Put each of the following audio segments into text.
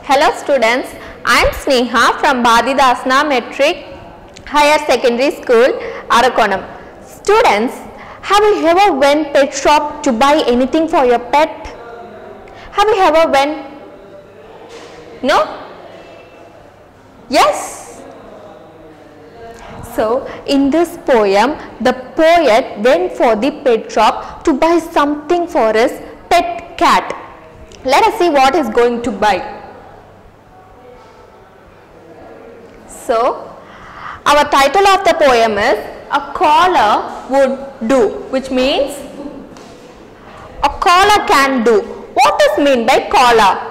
Hello students, I am Sneha from Badidasana Metric Higher Secondary School, Arakonam. Students, have you ever went pet shop to buy anything for your pet? Have you ever went? No? Yes? So, in this poem, the poet went for the pet shop to buy something for his pet cat. Let us see what he is going to buy. So, our title of the poem is A Collar Would Do, which means a collar can do. What is meant by collar?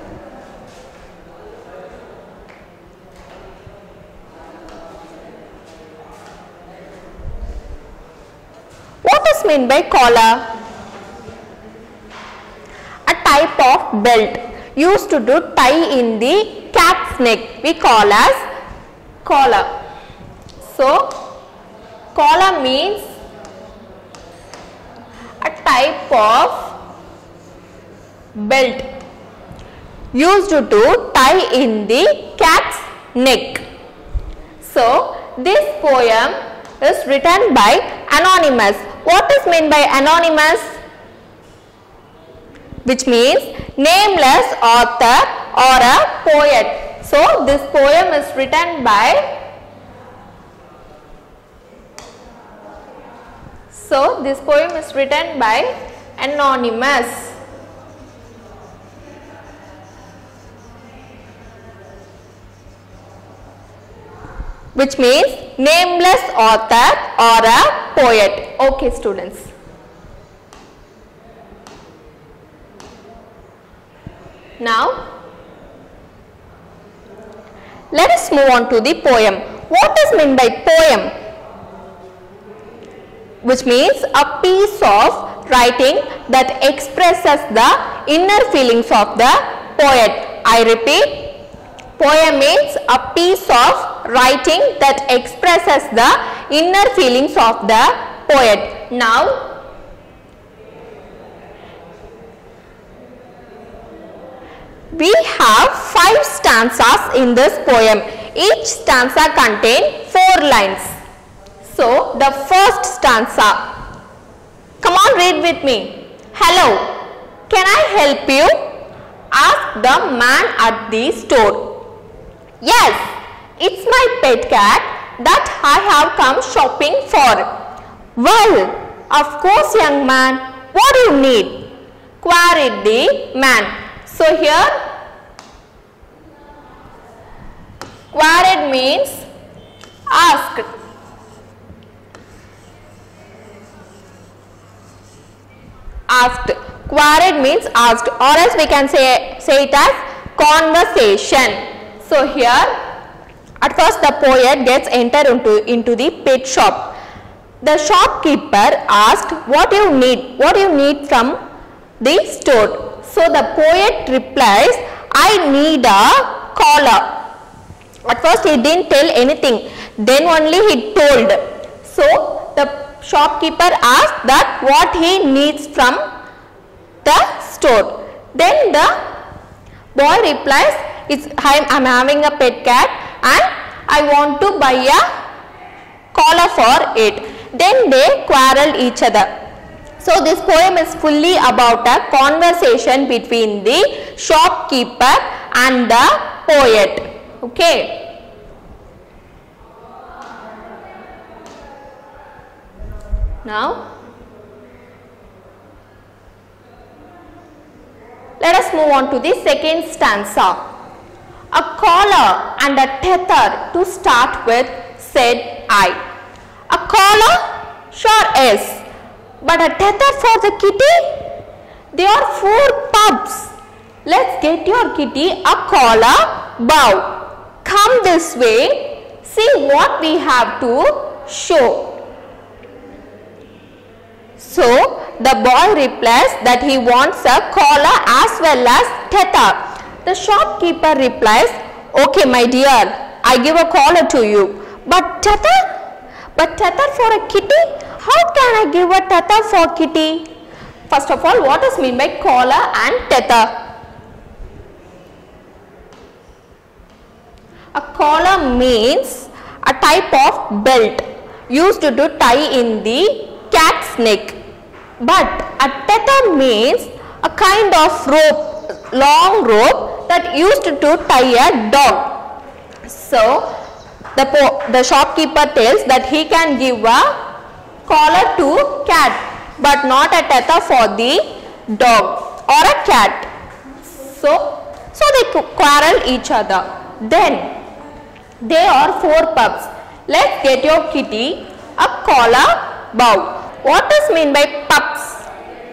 What is meant by collar? A type of belt used to do tie in the cat's neck we call as collar. So, collar means a type of belt used to tie in the cat's neck. So, this poem is written by anonymous. What is meant by anonymous? Which means nameless author or a poet. So, this poem is written by anonymous. Which means nameless author or a poet. Okay, students. Now, let us move on to the poem. What is meant by poem? Which means a piece of writing that expresses the inner feelings of the poet. I repeat, poem means a piece of writing that expresses the inner feelings of the poet. Now, we have 5 stanzas in this poem. Each stanza contains 4 lines. So, the first stanza. Come on, read with me. Hello, can I help you? Asked the man at the store. Yes, it's my pet cat that I have come shopping for. Well, of course, young man. What do you need? Queried the man. So, here, queried means asked. Asked. Queried means asked, or else we can say it as conversation. So, here, at first the poet gets entered into the pet shop. The shopkeeper asked, what do you need? What do you need from the store? So, the poet replies, I need a collar. At first he didn't tell anything, then only he told. So, the shopkeeper asked that what he needs from the store. Then the boy replies, I am having a pet cat and I want to buy a collar for it. Then they quarreled each other. So, this poem is fully about a conversation between the shopkeeper and the poet. Okay. Now, let us move on to the second stanza. A collar and a tether to start with, said I. A collar? Sure is. But a tether for the kitty? There are 4 pups. Let's get your kitty a collar bow. Come this way. See what we have to show. So, the boy replies that he wants a collar as well as tether. The shopkeeper replies, okay my dear, I give a collar to you. But tether? But tether for a kitty? How can I give a tether for kitty? First of all, what is meant by collar and tether? A collar means a type of belt used to tie in the cat's neck. But a tether means a kind of rope, long rope that used to tie a dog. So the shopkeeper tells that he can give a collar to cat but not a tether for the dog or a cat. So they quarrel each other. Then there are 4 pups. Let's get your kitty a collar bow. What is mean by pups?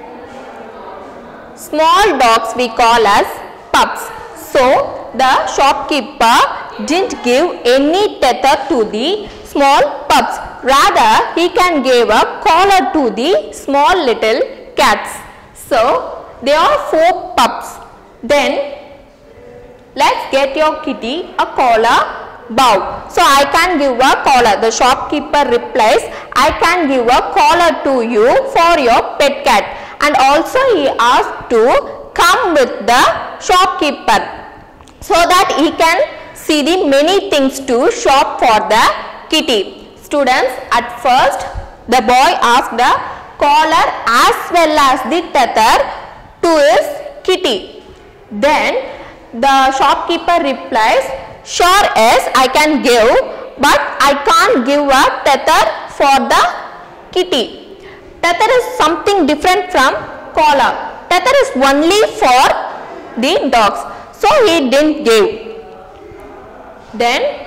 Small dogs we call as pups. So the shopkeeper didn't give any tether to the small pups. Rather, he can give a collar to the small little cats. So there are 4 pups. Then let's get your kitty a collar bow. So I can give a collar. The shopkeeper replies, I can give a collar to you for your pet cat. And also he asked to come with the shopkeeper so that he can see the many things to shop for the kitty. Students, at first the boy asked the collar as well as the tether to his kitty. Then the shopkeeper replies, sure, yes, I can give, but I can't give a tether for the kitty. Tether is something different from collar. Tether is only for the dogs. So he didn't give. Then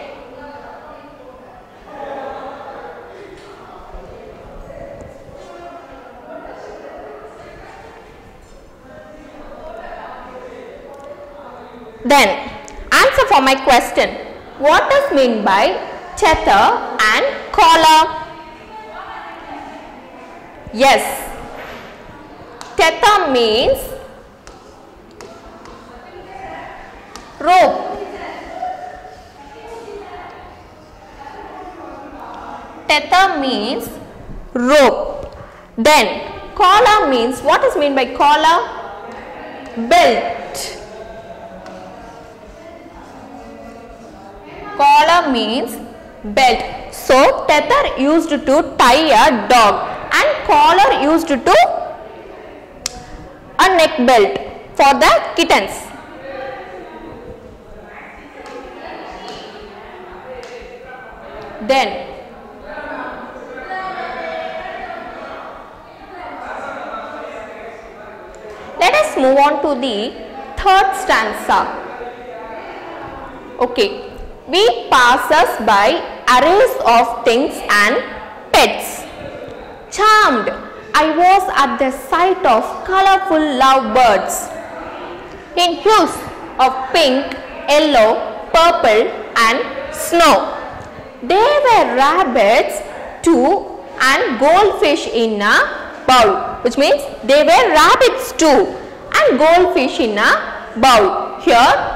answer for my question. What is meant by tether and collar? Yes, tether means rope. Tether means rope. Then collar means, what is meant by collar? Belt. Collar means belt. So tether used to tie a dog and collar used to a neck belt for the kittens. Then let us move on to the 3rd stanza. Okay. We passes by arrays of things and pets. Charmed, I was at the sight of colorful lovebirds in hues of pink, yellow, purple and snow. There were rabbits too and goldfish in a bowl, which means there were rabbits too and goldfish in a bowl. Here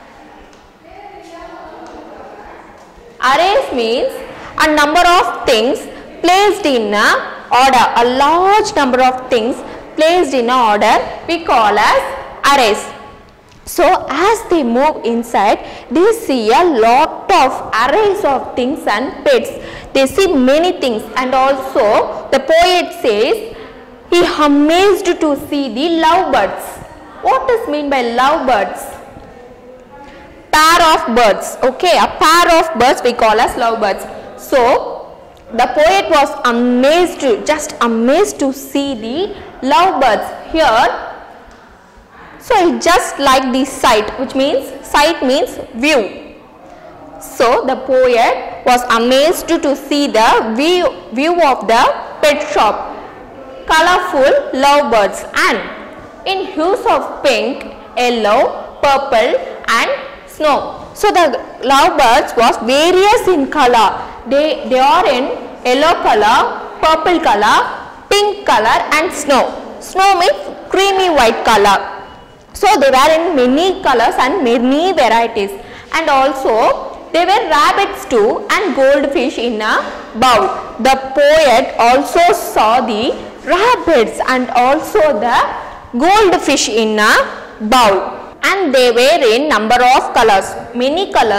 arrays means a number of things placed in a order. A large number of things placed in a order we call as arrays. So as they move inside, they see a lot of arrays of things and pets. They see many things, and also the poet says he amazed to see the lovebirds. What is meant by lovebirds? Pair of birds. Okay, a pair of birds we call as lovebirds. So the poet was amazed, just amazed to see the lovebirds here. So it just like the sight, which means sight means view. So the poet was amazed to see the view of the pet shop. Colorful lovebirds and in hues of pink, yellow, purple and snow. So the lovebirds was various in color. They are in yellow color, purple color, pink color and snow. Snow means creamy white color. So they were in many colors and many varieties, and also there were rabbits too and goldfish in a bowl. The poet also saw the rabbits and also the goldfish in a bowl, and they were in number of colors, many colors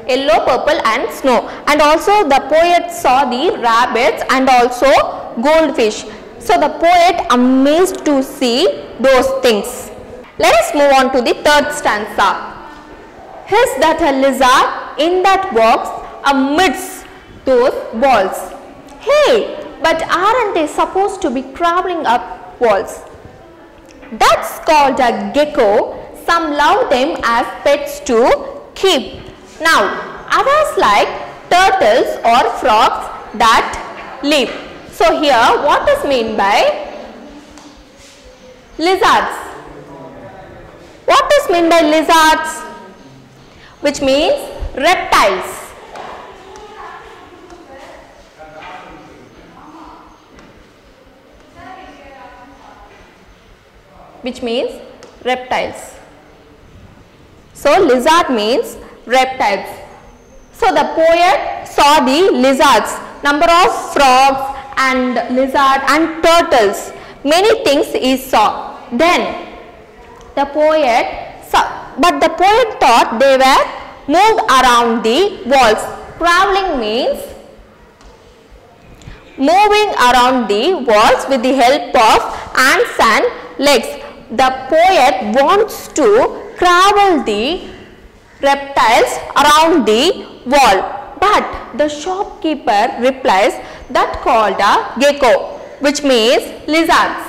yellow, purple and snow. And also the poet saw the rabbits and also goldfish. So the poet amazed to see those things. Let us move on to the third stanza. Is that a lizard in that box amidst those walls? Hey, but aren't they supposed to be crawling up walls? That's called a gecko. Some love them as pets to keep. Now, others like turtles or frogs that leap. So here, what is meant by lizards? What is meant by lizards? Which means reptiles. Which means reptiles. So lizard means reptiles. So the poet saw the lizards, number of frogs and lizard and turtles. Many things he saw. Then the poet saw, but the poet thought they were moved around the walls. Traveling means moving around the walls with the help of hands and legs. The poet wants to travel the reptiles around the wall, but the shopkeeper replies that called a gecko, which means lizards.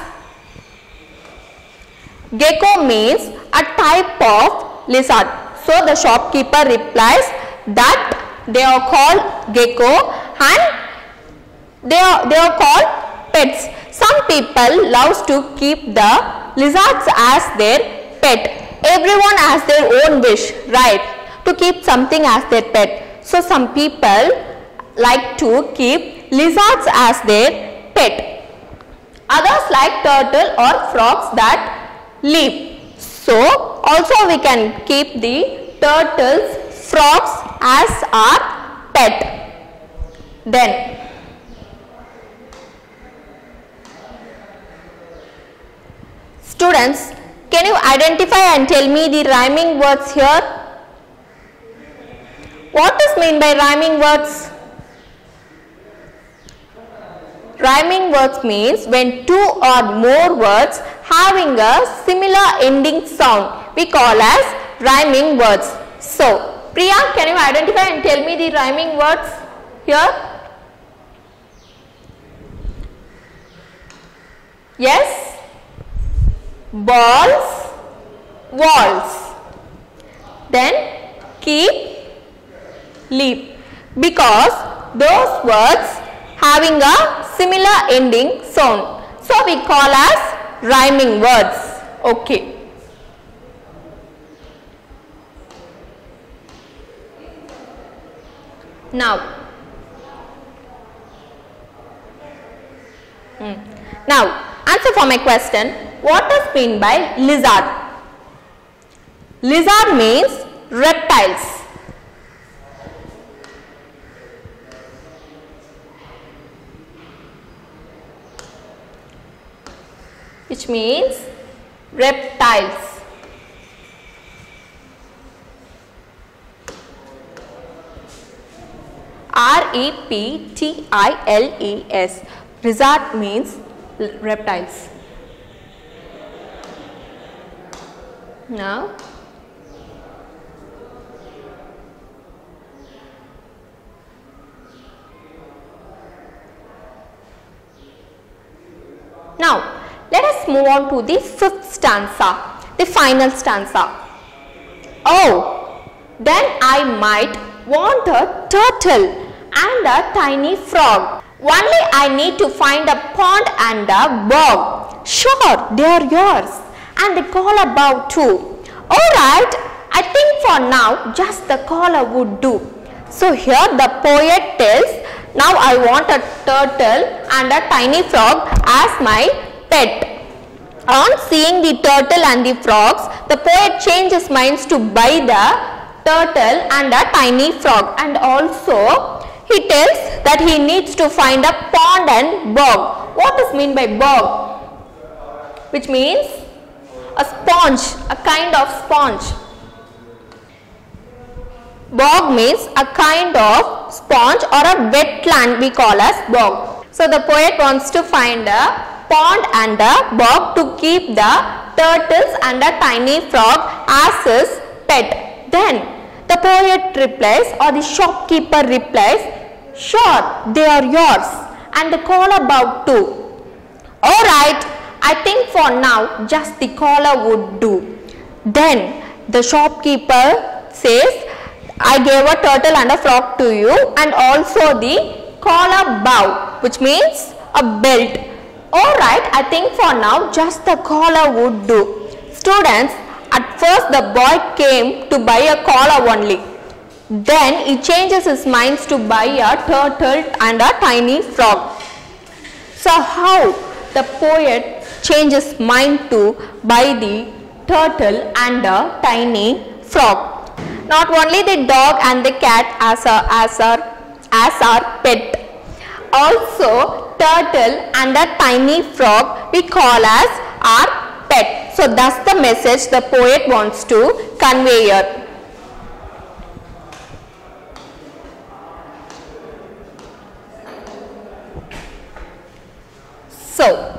Gecko means a type of lizard. So the shopkeeper replies that they are called gecko and they are called pets. Some people love to keep the lizards as their pet. Everyone has their own wish, right, to keep something as their pet. So some people like to keep lizards as their pet. Others like turtle or frogs that leap. So also we can keep the turtles, frogs as our pet. Then students, can you identify and tell me the rhyming words here? What is meant by rhyming words? Rhyming words means when two or more words having a similar ending sound, we call as rhyming words. So, Priya, can you identify and tell me the rhyming words here? Yes? Balls, walls. Then keep, leap. Because those words having a similar ending sound. So we call as rhyming words. Okay. Now answer for my question. What is meant by lizard? Lizard means reptiles. Which means reptiles. R-E-P-T-I-L-E-S. Lizard means reptiles. Now let us move on to the fifth stanza, the final stanza. Oh, then I might want a turtle and a tiny frog. Only I need to find a pond and a bog. Sure, they are yours. And the collar bow too. Alright, I think for now just the collar would do. So here the poet tells, now I want a turtle and a tiny frog as my pet. On seeing the turtle and the frogs, the poet changes minds to buy the turtle and a tiny frog, and also he tells that he needs to find a pond and bog. What is meant by bog? Which means a sponge, a kind of sponge. Bog means a kind of sponge or a wetland we call as bog. So the poet wants to find a pond and a bog to keep the turtles and a tiny frog as his pet. Then the poet replies, or the shopkeeper replies, sure, they are yours, and the collar bowed too. Alright, I think for now just the collar would do. Then the shopkeeper says, I gave a turtle and a frog to you, and also the collar bow, which means a belt. Alright, I think for now just the collar would do. Students, at first the boy came to buy a collar only. Then he changes his mind to buy a turtle and a tiny frog. So how the poet changes mind to buy the turtle and a tiny frog? Not only the dog and the cat as our pet, also turtle and a tiny frog we call as our pet. So that's the message the poet wants to convey here. So,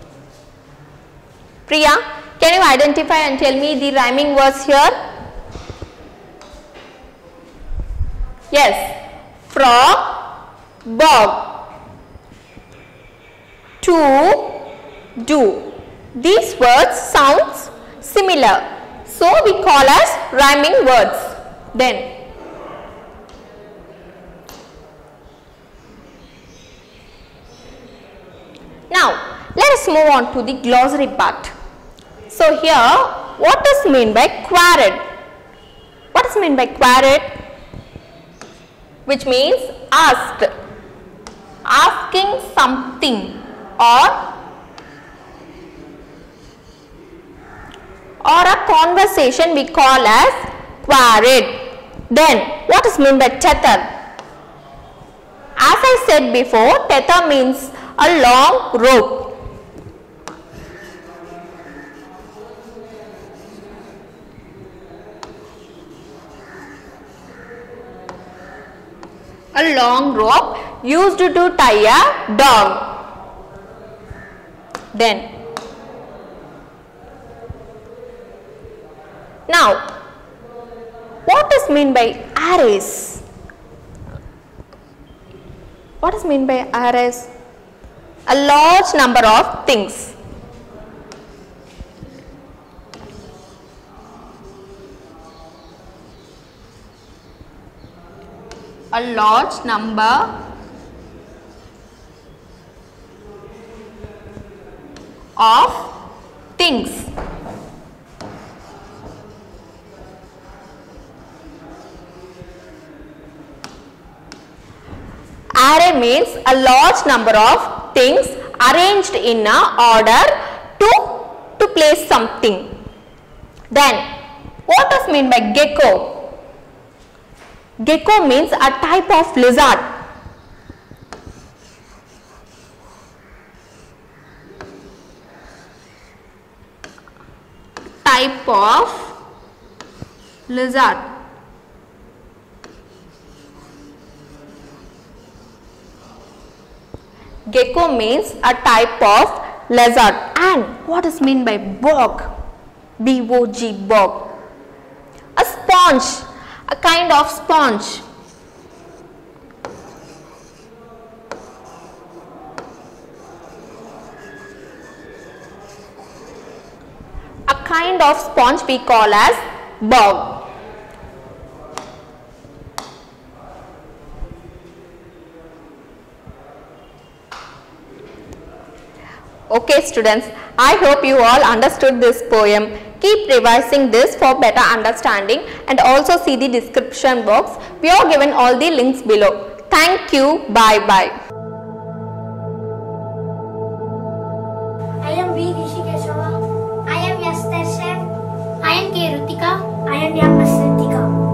Priya, can you identify and tell me the rhyming words here? Yes, frog, bog, to, do. These words sounds similar, so we call as rhyming words. Then, now let us move on to the glossary part. So here, what is meant by queried? What is meant by queried? Which means asked, asking something or a conversation we call as queried. Then what is meant by tether? As I said before, tether means a long rope. A long rope used to tie a dog. Then, now, what is meant by arrays? What is meant by arrays? A large number of things. A large number of things. Array means a large number of things arranged in a order to place something. Then, what is meant by gecko? Gecko means a type of lizard. Type of lizard. Gecko means a type of lizard. And what is meant by bog? B-O-G, bog. A sponge. A kind of sponge. A kind of sponge we call as bog. Okay students, I hope you all understood this poem. Keep revising this for better understanding and also see the description box. We are given all the links below. Thank you. Bye bye. I am B. Rishikeshava. I am S. Darshan. I am K. Rutika. I am M. Ritika.